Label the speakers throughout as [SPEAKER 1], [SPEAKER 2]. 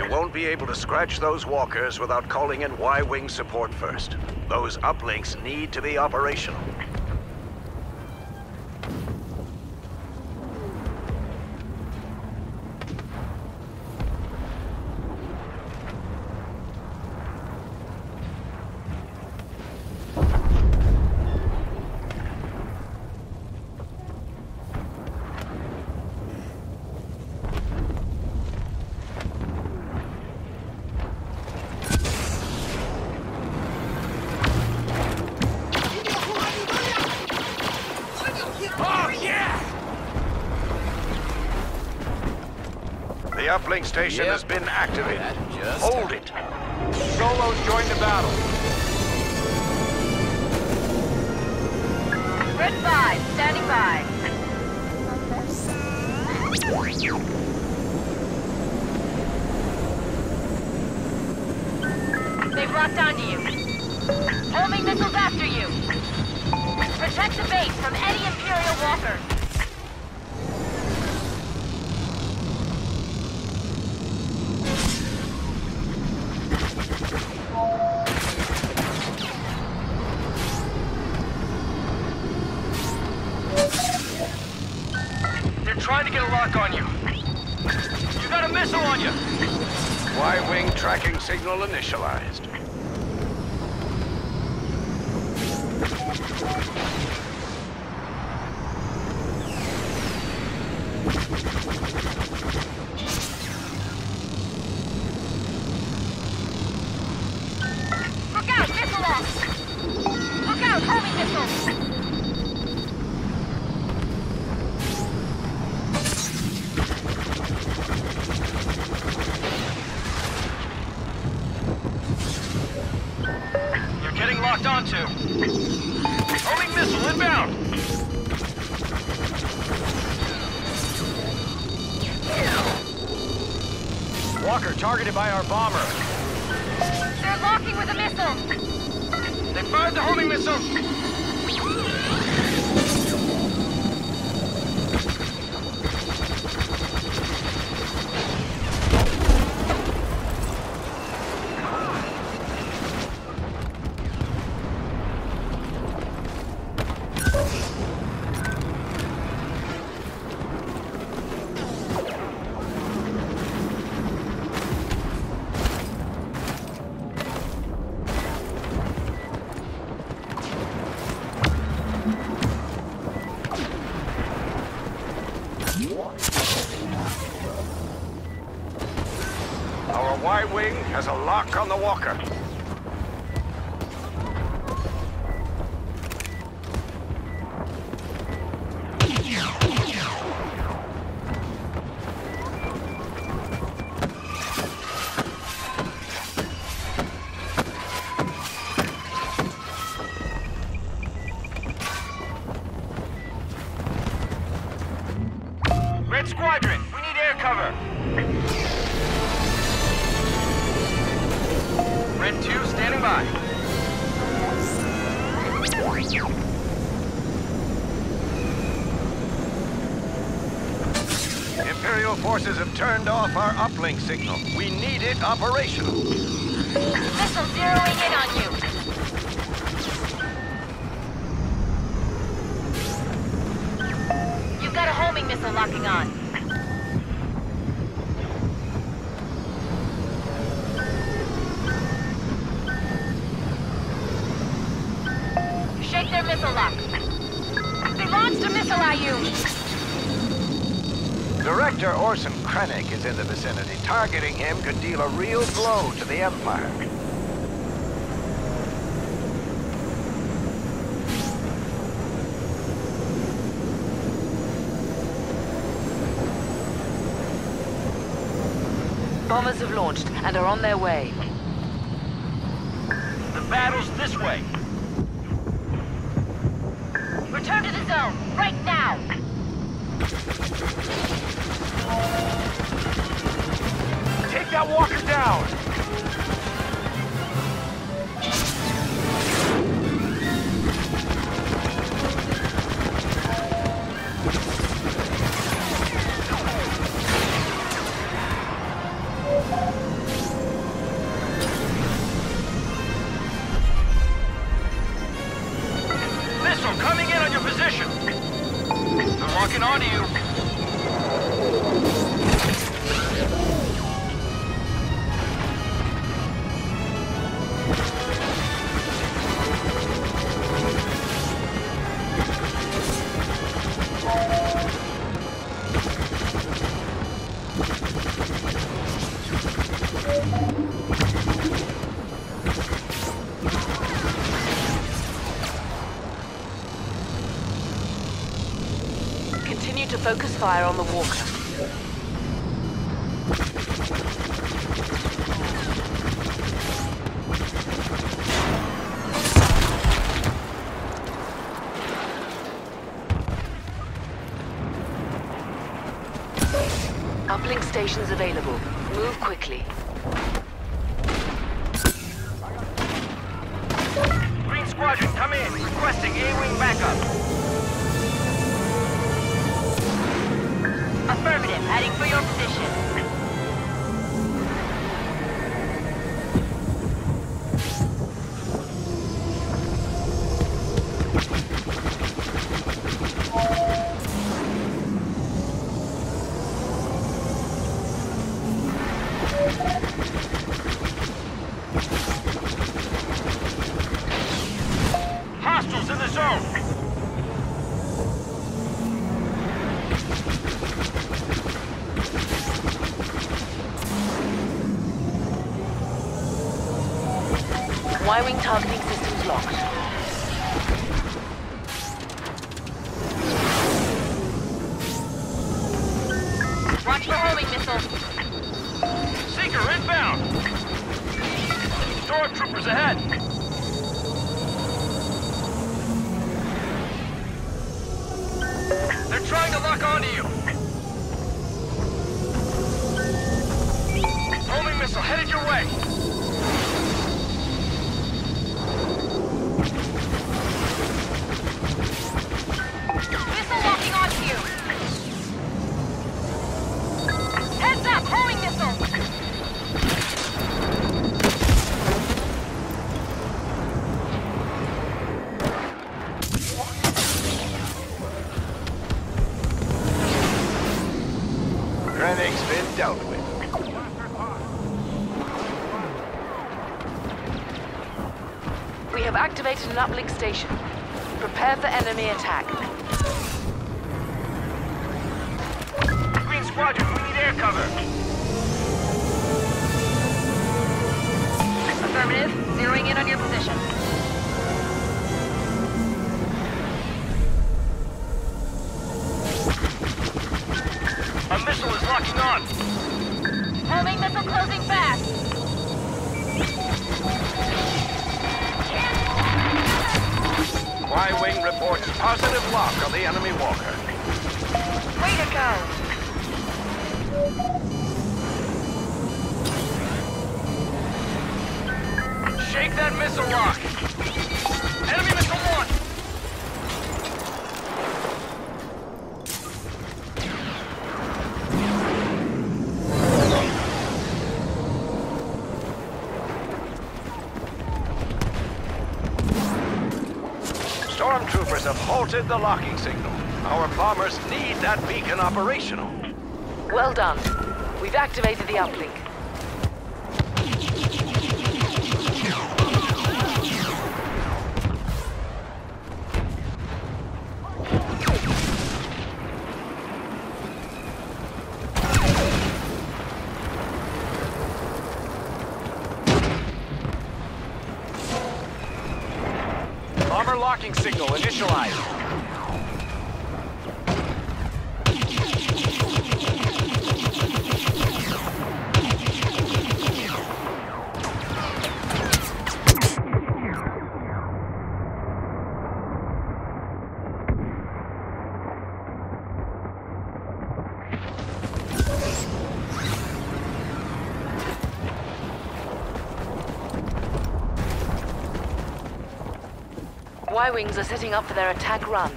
[SPEAKER 1] You won't be able to scratch those walkers without calling in Y-Wing support first. Those uplinks need to be operational. The uplink station has been activated. Hold it.
[SPEAKER 2] Solos join the battle.
[SPEAKER 3] Red 5, standing by. They've locked onto you. Homing missiles after you. Protect the base from any Imperial walkers.
[SPEAKER 2] Trying to get a lock on you. You got a missile on you.
[SPEAKER 1] Y-Wing tracking signal initialized.
[SPEAKER 3] Look out, missile launch! Look out, homing missiles!
[SPEAKER 2] Locked onto. Homing missile inbound. Walker targeted by our bomber.
[SPEAKER 3] They're locking with a missile.
[SPEAKER 2] They fired the homing missile.
[SPEAKER 1] Our Y-Wing has a lock on the walker.
[SPEAKER 2] Red Squadron, we need air cover. Red 2 standing by.
[SPEAKER 1] Imperial forces have turned off our uplink signal. We need it operational.
[SPEAKER 3] Missile zeroing in on you. You've got a homing missile locking on. Shake their missile lock. They launched a missile at you.
[SPEAKER 1] Director Orson Krennic is in the vicinity. Targeting him could deal a real blow to the Empire.
[SPEAKER 4] Bombers have launched and are on their way.
[SPEAKER 2] The battle's this way.
[SPEAKER 3] Return to the zone, right now!
[SPEAKER 2] Take that walker down! Locking onto you.
[SPEAKER 4] Continue to focus fire on the walker. Uplink stations available. Move quickly.
[SPEAKER 2] Green Squadron, come in. Requesting A-Wing backup.
[SPEAKER 3] Affirmative. Heading for your position.
[SPEAKER 2] Hostiles in the zone.
[SPEAKER 4] Y-wing targeting systems locked.
[SPEAKER 3] Watch for homing missiles.
[SPEAKER 2] Seeker inbound. Stormtroopers ahead. They're trying to lock onto you. Homing missile headed your way.
[SPEAKER 3] Missile locking onto you. Heads up, homing missile.
[SPEAKER 1] Krennic's been dealt with.
[SPEAKER 4] We have activated an uplink station. Prepare for enemy attack.
[SPEAKER 2] Green Squadron, we need air cover.
[SPEAKER 3] Affirmative. Zeroing in on your position.
[SPEAKER 2] A missile is locking on.
[SPEAKER 3] Homing missile closing fast.
[SPEAKER 1] Y-Wing reports positive lock on the enemy walker.
[SPEAKER 3] Way to go.
[SPEAKER 2] Shake that missile lock. Enemy missile launched.
[SPEAKER 1] Stormtroopers have halted the locking signal. Our bombers need that beacon operational.
[SPEAKER 4] Well done. We've activated the uplink.
[SPEAKER 2] Bomber locking signal initialized.
[SPEAKER 4] Y-wings are setting up for their attack run.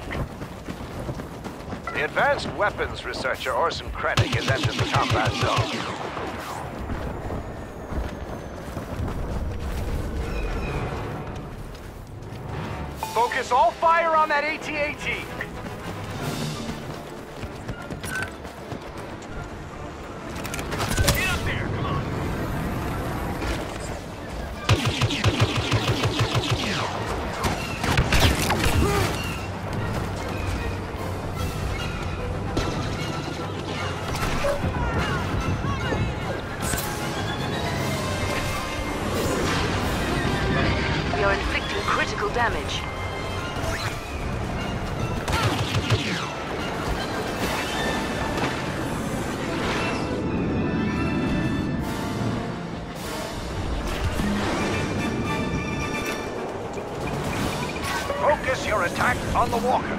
[SPEAKER 1] The advanced weapons researcher Orson Krennic has entered the combat zone.
[SPEAKER 2] Focus all fire on that AT-AT.
[SPEAKER 1] counterattack on the walker.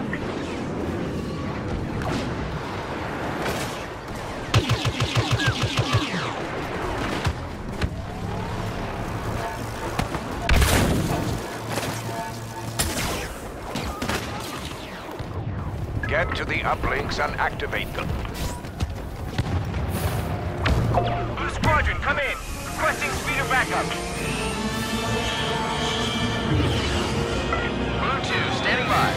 [SPEAKER 1] Get to the uplinks and activate them.
[SPEAKER 2] Blue Squadron, come in. Requesting speeder backup. Blue 2, standing by.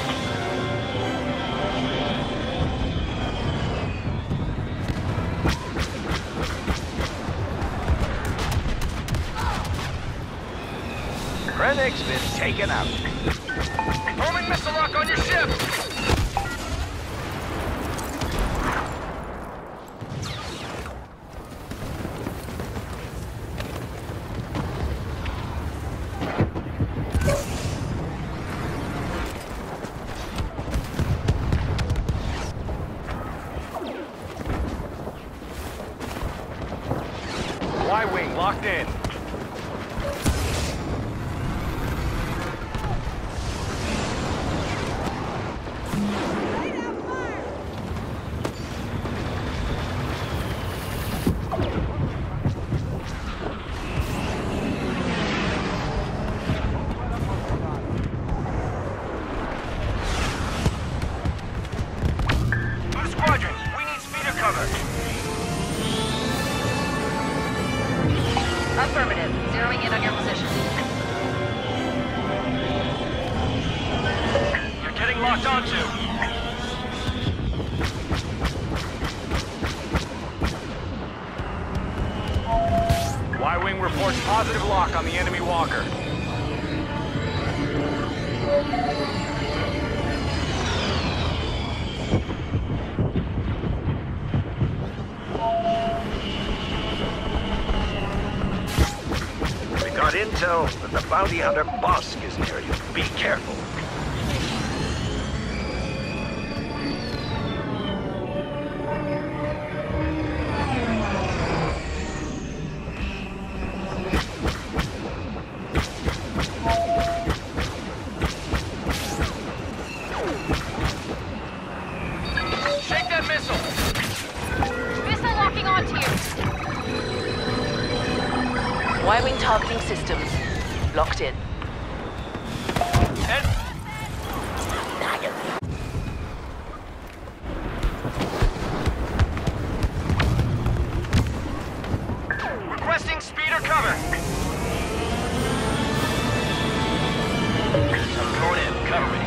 [SPEAKER 1] Krennic's been taken out.
[SPEAKER 2] Homing missile lock on your ship. Y-wing locked in. Blue Squadron, we need speeder cover.
[SPEAKER 3] Affirmative. Zeroing in on your position.
[SPEAKER 2] You're getting locked onto. Y-wing reports positive lock on the enemy walker.
[SPEAKER 1] We got intel that the bounty hunter Bosk is near you. Be careful.
[SPEAKER 2] Shake that missile.
[SPEAKER 3] Missile locking onto you.
[SPEAKER 4] Y-wing targeting systems. Locked in.
[SPEAKER 2] Head. Requesting speeder cover. I'm going in. Cover me.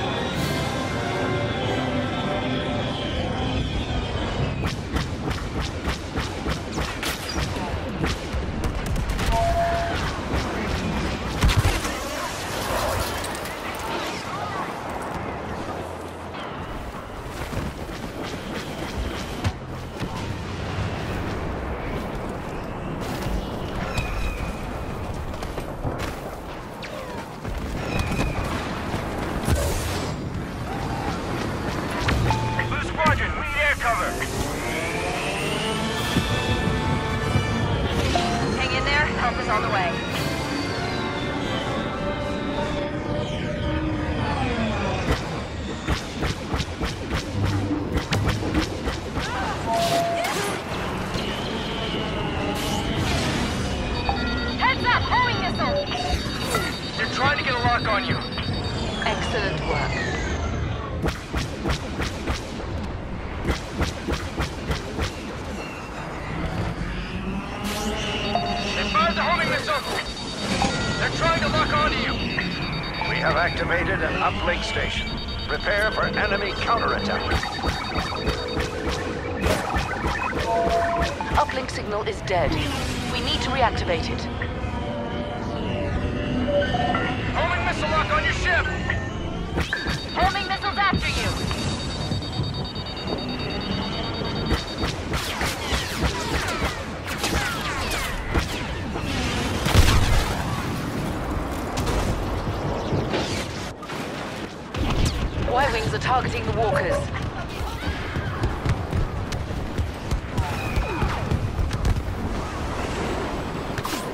[SPEAKER 2] Blue Squadron, we need air cover.
[SPEAKER 3] Hang in there. Help is on the way. Heads up! Homing missile!
[SPEAKER 2] They're trying to get a lock on you.
[SPEAKER 4] Excellent work.
[SPEAKER 2] They fired the homing missile. They're trying to lock onto you.
[SPEAKER 1] We have activated an uplink station. Prepare for enemy counterattack.
[SPEAKER 4] Uplink signal is dead. We need to reactivate it.
[SPEAKER 2] Homing missile lock on your ship.
[SPEAKER 3] Homing missiles after you.
[SPEAKER 4] Y-wings are targeting the walkers.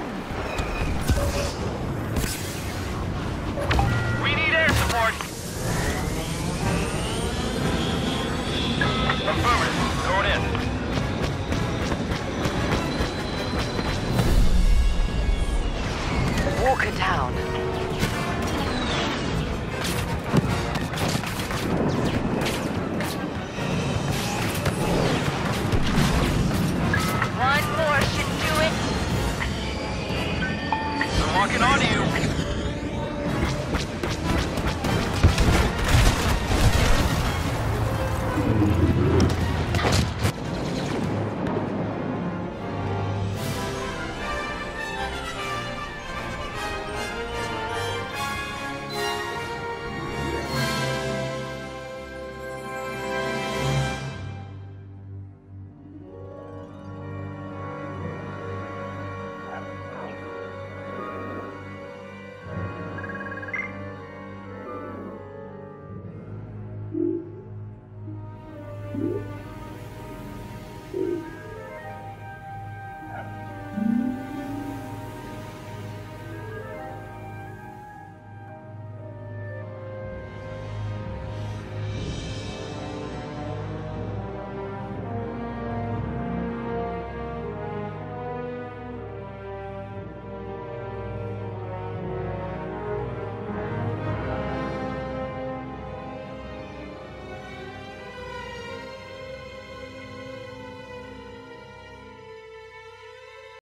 [SPEAKER 2] We need air support.